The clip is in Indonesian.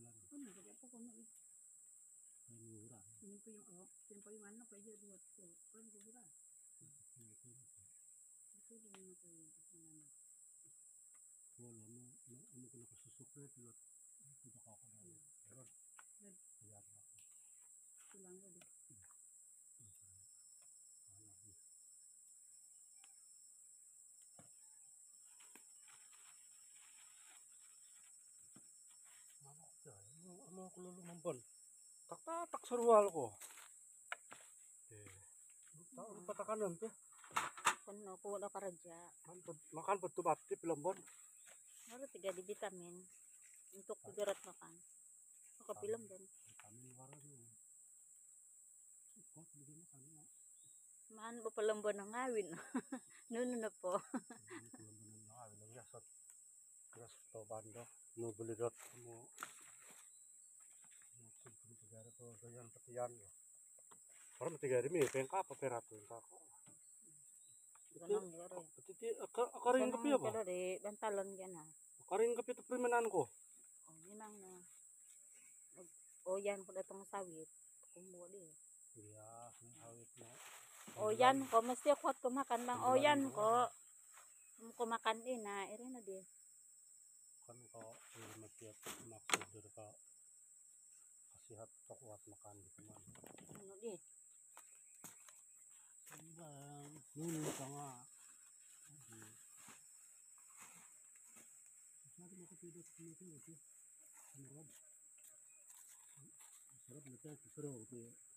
Ano, kaya po kung murah. Yan po yung, yan po yung ano, kaya duwat ko. Kaya gubura. Ito din mo po yung ano. Wala mo, ano ko nakasusukre, pilot. Tidak ako na yun. Iyan na. Silang ko din. Ano ako lulumambal? Tak surwal ko. Taon patakanan pe. Kuno ko wala karaja. Makan betul bati pelambon. Maro tiga di vitamin. Untuk kudurat makan. Makapilam din. Vitamin warna ni. Kok begini makan na. Maan ba palambon ng ngawin? Nuno na po. Pelambon ng ngawin ng yasot. Gas to bando. No beli dot mo. Mungkin negara to gayan petian. Orang tiga hari pengka apa peratu kako. Ganang yari. Titi akaring kapi apa? Kada di bantalon yan ha. Akaring kapi to permenan ko. Oh, minang na. O yan ko datang sawit. Kumuha di. Iya, sawit na. O yan ko, mesti ako at kumakan bang. O yan ko. Kumakan din na. Iri na di. Kan ko matiap maksud dari ka kasihat to kuat makan di teman. Ano di? Bang, nunu ka nga. Sabi mo ko pwede sa pinito ito. Sarap na tayo, pero